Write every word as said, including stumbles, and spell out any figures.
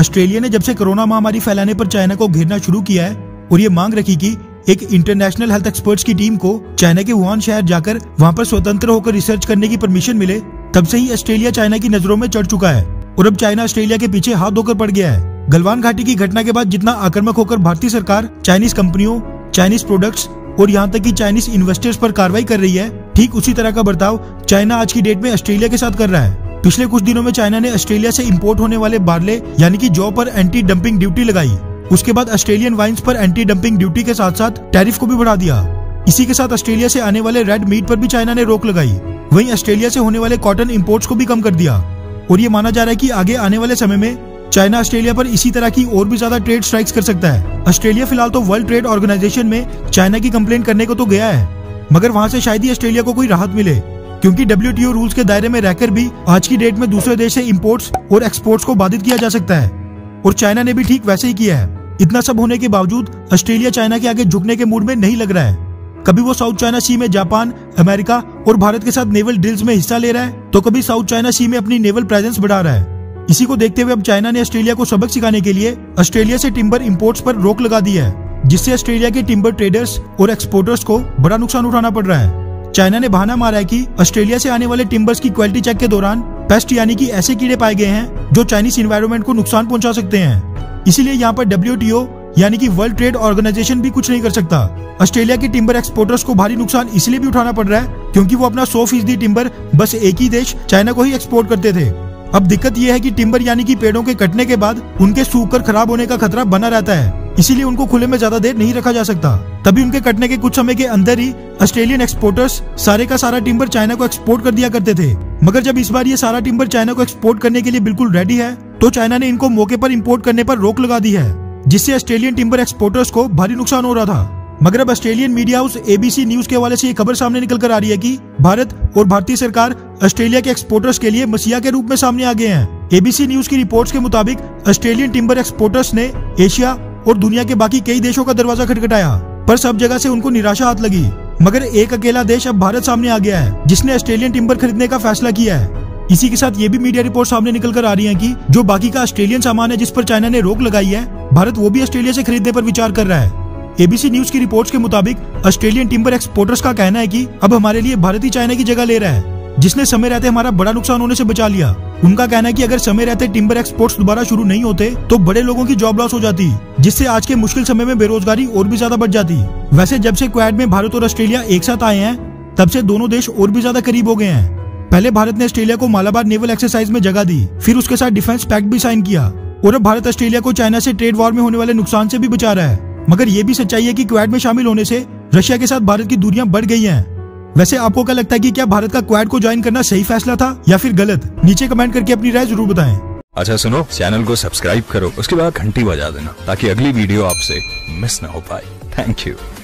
Australia ने जब से कोरोना महामारी फैलाने पर चाइना को घेरना शुरू किया है और ये मांग रखी कि एक इंटरनेशनल हेल्थ एक्सपर्ट्स की टीम को चाइना के वुहान शहर जाकर वहां पर स्वतंत्र होकर रिसर्च करने की परमिशन मिले, तब से ही ऑस्ट्रेलिया चाइना की नजरों में चढ़ चुका है और अब चाइना ऑस्ट्रेलिया के पीछे हाथ धोकर पड़ गया है। गलवान घाटी की घटना के बाद जितना आक्रामक होकर भारतीय सरकार चाइनीज कंपनियों, चाइनीज प्रोडक्ट्स और यहाँ तक कि चाइनीज इन्वेस्टर्स पर कार्रवाई कर रही है, ठीक उसी तरह का बर्ताव चाइना आज की डेट में ऑस्ट्रेलिया के साथ कर रहा है। पिछले कुछ दिनों में चाइना ने ऑस्ट्रेलिया से इंपोर्ट होने वाले बार्ले यानी कि जौ पर एंटी डंपिंग ड्यूटी लगाई। उसके बाद ऑस्ट्रेलियन वाइन्स पर एंटी डंपिंग ड्यूटी के साथ साथ टैरिफ को भी बढ़ा दिया। इसी के साथ ऑस्ट्रेलिया से आने वाले रेड मीट पर भी चाइना ने रोक लगाई। वहीं ऑस्ट्रेलिया से होने वाले कॉटन इंपोर्ट्स को भी कम कर दिया और ये माना जा रहा है कि आगे आने वाले समय में चाइना ऑस्ट्रेलिया पर इसी तरह की और भी ज्यादा ट्रेड स्ट्राइक्स कर सकता है। ऑस्ट्रेलिया फिलहाल तो वर्ल्ड ट्रेड ऑर्गेनाइजेशन में चाइना की कंप्लेंट करने को तो गया है, मगर वहां से शायद ही ऑस्ट्रेलिया को कोई राहत मिले, क्योंकि डब्ल्यू टी ओ रूल्स के दायरे में रहकर भी आज की डेट में दूसरे देश से इंपोर्ट्स और एक्सपोर्ट्स को बाधित किया जा सकता है और चाइना ने भी ठीक वैसे ही किया है। इतना सब होने के बावजूद ऑस्ट्रेलिया चाइना के आगे झुकने के मूड में नहीं लग रहा है। कभी वो साउथ चाइना सी में जापान, अमेरिका और भारत के साथ नेवल ड्रिल्स में हिस्सा ले रहा है, तो कभी साउथ चाइना सी में अपनी नेवल प्रेजेंस बढ़ा रहा है। इसी को देखते हुए अब चाइना ने ऑस्ट्रेलिया को सबक सिखाने के लिए ऑस्ट्रेलिया से टिम्बर इंपोर्ट्स पर रोक लगा दी है, जिससे ऑस्ट्रेलिया के टिम्बर ट्रेडर्स और एक्सपोर्टर्स को बड़ा नुकसान उठाना पड़ रहा है। चाइना ने बहाना मारा है कि ऑस्ट्रेलिया से आने वाले टिम्बर्स की क्वालिटी चेक के दौरान पेस्ट यानी कि ऐसे कीड़े पाए गए हैं जो चाइनीज एनवायरनमेंट को नुकसान पहुंचा सकते हैं। इसीलिए यहाँ पर डब्ल्यू टी ओ यानी कि वर्ल्ड ट्रेड ऑर्गेनाइजेशन भी कुछ नहीं कर सकता। ऑस्ट्रेलिया के टिम्बर एक्सपोर्टर्स को भारी नुकसान इसलिए भी उठाना पड़ रहा है क्योंकि वो अपना सौ फीसदी टिम्बर बस एक ही देश चाइना को ही एक्सपोर्ट करते थे। अब दिक्कत यह है कि टिम्बर यानी कि पेड़ों के कटने के बाद उनके सूख कर खराब होने का खतरा बना रहता है, इसीलिए उनको खुले में ज्यादा देर नहीं रखा जा सकता। तभी उनके कटने के कुछ समय के अंदर ही ऑस्ट्रेलियन एक्सपोर्टर्स सारे का सारा टिम्बर चाइना को एक्सपोर्ट कर दिया करते थे। मगर जब इस बार ये सारा टिम्बर चाइना को एक्सपोर्ट करने के लिए बिल्कुल रेडी है, तो चाइना ने इनको मौके पर इम्पोर्ट करने पर रोक लगा दी है, जिससे ऑस्ट्रेलियन टिम्बर एक्सपोर्टर्स को भारी नुकसान हो रहा था। मगर अब Australian media house A B C news के हवाले से ये खबर सामने निकल कर आ रही है कि भारत और भारतीय सरकार ऑस्ट्रेलिया के एक्सपोर्टर्स के लिए मसीहा के रूप में सामने आ गए हैं। ए बी सी न्यूज की रिपोर्ट्स के मुताबिक ऑस्ट्रेलियन टिम्बर एक्सपोर्टर्स ने एशिया और दुनिया के बाकी कई देशों का दरवाजा खटखटाया, पर सब जगह से उनको निराशा हाथ लगी। मगर एक अकेला देश अब भारत सामने आ गया है, जिसने ऑस्ट्रेलियन टिम्बर खरीदने का फैसला किया है। इसी के साथ ये भी मीडिया रिपोर्ट सामने निकल कर आ रही है कि जो बाकी का ऑस्ट्रेलियन सामान है जिस पर चाइना ने रोक लगाई है, भारत वो भी ऑस्ट्रेलिया से खरीदने पर विचार कर रहा है। ए बी सी न्यूज की रिपोर्ट्स के मुताबिक ऑस्ट्रेलियन टिम्बर एक्सपोर्टर्स का कहना है कि अब हमारे लिए भारत ही चाइना की जगह ले रहा है, जिसने समय रहते हमारा बड़ा नुकसान होने से बचा लिया। उनका कहना है कि अगर समय रहते टिम्बर एक्सपोर्ट्स दोबारा शुरू नहीं होते तो बड़े लोगों की जॉब लॉस हो जाती, जिससे आज के मुश्किल समय में बेरोजगारी और भी ज्यादा बढ़ जाती। वैसे जब से क्वाड में भारत और ऑस्ट्रेलिया एक साथ आए हैं, तब से दोनों देश और भी ज्यादा करीब हो गए हैं। पहले भारत ने ऑस्ट्रेलिया को मालाबार नेवल एक्सरसाइज में जगह दी, फिर उसके साथ डिफेंस पैक्ट भी साइन किया और अब भारत ऑस्ट्रेलिया को चाइना से ट्रेड वॉर में होने वाले नुकसान से भी बचा रहा है। मगर ये भी सच्चाई है कि क्वाड में शामिल होने से रशिया के साथ भारत की दूरियां बढ़ गई हैं। वैसे आपको क्या लगता है कि क्या भारत का क्वाड को ज्वाइन करना सही फैसला था या फिर गलत? नीचे कमेंट करके अपनी राय जरूर बताएं। अच्छा सुनो, चैनल को सब्सक्राइब करो, उसके बाद घंटी बजा देना ताकि अगली वीडियो आपसे मिस ना हो पाए। Thank you.